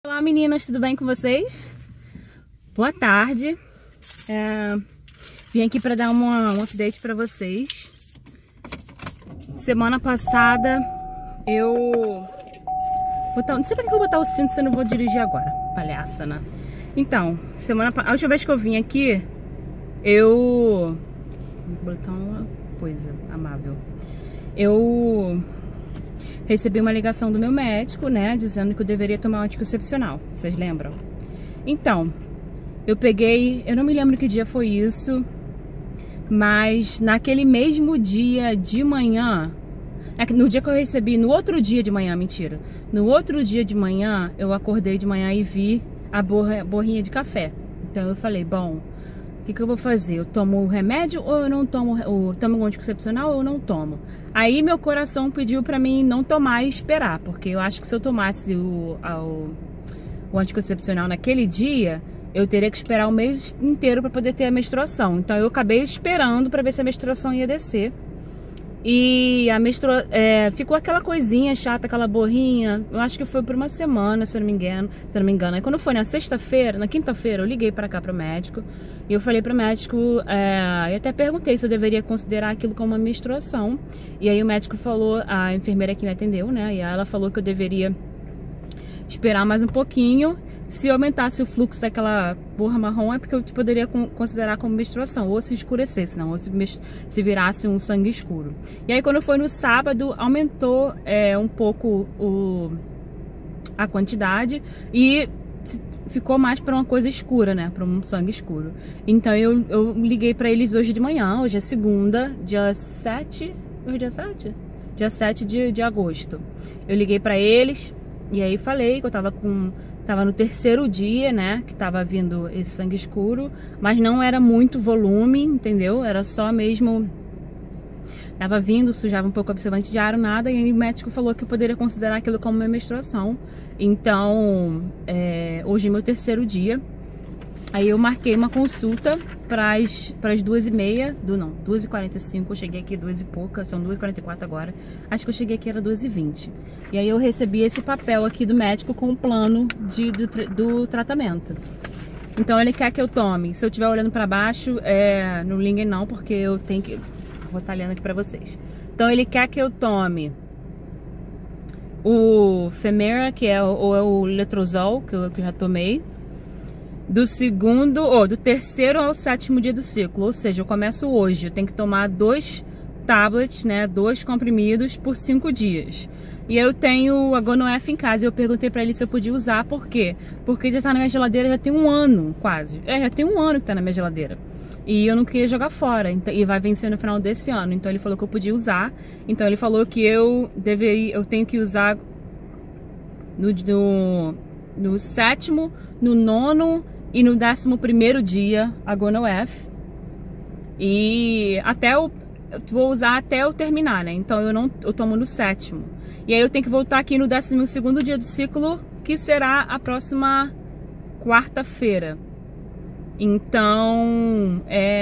Olá meninas, tudo bem com vocês? Boa tarde. Vim aqui para dar um update para vocês. Semana passada eu... Não sei pra que eu vou botar o cinto se eu não vou dirigir agora. Palhaça, né? Então, a última vez que eu vim aqui, vou botar uma coisa amável. Eu recebi uma ligação do meu médico, né, dizendo que eu deveria tomar um anticoncepcional. Vocês lembram? Então, eu não me lembro que dia foi isso, mas naquele mesmo dia de manhã, no dia que eu recebi, no outro dia de manhã, mentira. No outro dia de manhã, eu acordei de manhã e vi a borrinha de café. Então eu falei, bom, o que eu vou fazer? Eu tomo o remédio ou eu não tomo? Eu tomo o anticoncepcional ou eu não tomo? Aí meu coração pediu pra mim não tomar e esperar, porque eu acho que se eu tomasse o anticoncepcional naquele dia, eu teria que esperar o mês inteiro pra poder ter a menstruação. Então eu acabei esperando pra ver se a menstruação ia descer. E ficou aquela coisinha chata, aquela borrinha. Eu acho que foi por uma semana, se eu não me engano. Aí quando foi na sexta-feira, na quinta-feira, eu liguei pra cá pro médico. E eu falei pro médico, e até perguntei se eu deveria considerar aquilo como uma menstruação. E aí o médico falou, a enfermeira que me atendeu, né? E aí ela falou que eu deveria esperar mais um pouquinho. Se aumentasse o fluxo daquela borra marrom, é porque eu poderia considerar como menstruação, ou se escurecesse, não, ou se virasse um sangue escuro. E aí quando foi no sábado, aumentou um pouco a quantidade e ficou mais para uma coisa escura, né, para um sangue escuro. Então eu liguei para eles hoje de manhã, hoje é segunda, dia 7, hoje é dia 7? Dia 7 de agosto. Eu liguei para eles e aí falei que eu tava no terceiro dia, né, que tava vindo esse sangue escuro, mas não era muito volume, entendeu? Era só mesmo... Tava vindo, sujava um pouco o absorvente de ar, nada, e aí o médico falou que eu poderia considerar aquilo como uma menstruação. Então, hoje é meu terceiro dia. Aí eu marquei uma consulta para as 2h30, 2h45, eu cheguei aqui 2 e pouca, são 2h44 agora. Acho que eu cheguei aqui era 2h20. E aí eu recebi esse papel aqui do médico com o plano do tratamento. Então ele quer que eu tome, se eu estiver olhando para baixo, não liguem não, porque eu tenho que... Vou estar lendo aqui para vocês. Então ele quer que eu tome o Femera, que é o Letrozol, que eu já tomei. Do terceiro ao sétimo dia do ciclo, ou seja, eu começo hoje, eu tenho que tomar 2 tablets, né, 2 comprimidos por 5 dias. E eu tenho a Gonef em casa e eu perguntei pra ele se eu podia usar, por quê? Porque já tá na minha geladeira já tem um ano, quase. Já tem um ano que tá na minha geladeira. E eu não queria jogar fora, e vai vencer no final desse ano, então ele falou que eu podia usar. Então ele falou que eu tenho que usar no sétimo, no nono e no 11º dia a Gonef. E eu vou usar até eu terminar, né? Então eu tomo no sétimo. E aí eu tenho que voltar aqui no 12º dia do ciclo, que será a próxima quarta-feira. Então,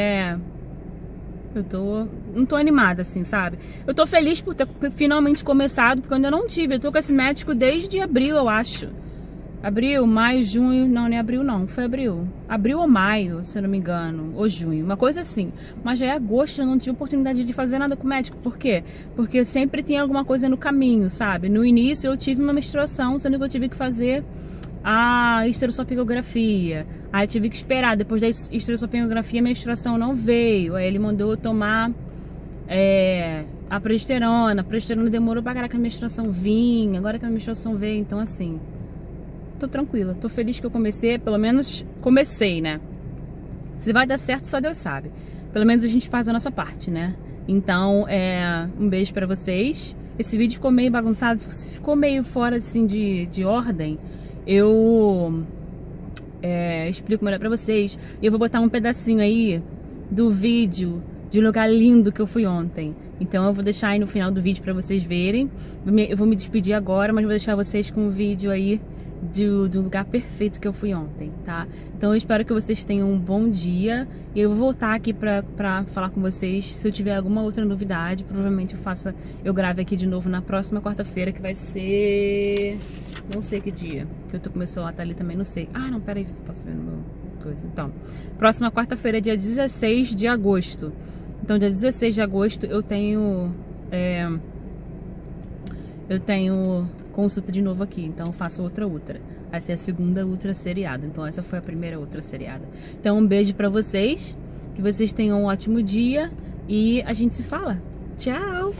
não tô animada, assim, sabe? Eu tô feliz por ter finalmente começado, porque eu ainda não tive. Eu tô com esse médico desde abril, eu acho. Abril, maio, junho... Não, nem abril não, foi abril. Abril ou maio, se eu não me engano. Ou junho, uma coisa assim. Mas já é agosto, eu não tive oportunidade de fazer nada com o médico. Por quê? Porque sempre tem alguma coisa no caminho, sabe? No início eu tive uma menstruação, sendo que eu tive que fazer a histerossopingografia. Aí eu tive que esperar. Depois da histerossopingografia a menstruação não veio. Aí ele mandou eu tomar a progesterona. A progesterona demorou pra caraca a menstruação vir. Agora que a menstruação veio, então assim... Tô tranquila, tô feliz que eu comecei, pelo menos comecei, né? Se vai dar certo, só Deus sabe. Pelo menos a gente faz a nossa parte, né? Então, um beijo pra vocês. Esse vídeo ficou meio bagunçado, ficou meio fora, assim, de ordem. Eu explico melhor pra vocês. E eu vou botar um pedacinho aí do vídeo de um lugar lindo que eu fui ontem. Então eu vou deixar aí no final do vídeo pra vocês verem. Eu vou me despedir agora, mas vou deixar vocês com o vídeo aí do lugar perfeito que eu fui ontem, tá? Então eu espero que vocês tenham um bom dia. E eu vou voltar aqui pra falar com vocês se eu tiver alguma outra novidade. Provavelmente eu grave aqui de novo na próxima quarta-feira, que vai ser... não sei que dia, que eu tô com meu celular tá ali também, não sei. Ah, não, peraí, posso ver no meu coisa. Então, próxima quarta-feira é dia 16 de agosto. Então, dia 16 de agosto eu tenho consulta de novo aqui, então eu faço outra ultra. Vai ser a segunda ultra seriada, então essa foi a primeira ultra seriada. Então um beijo pra vocês, que vocês tenham um ótimo dia e a gente se fala. Tchau!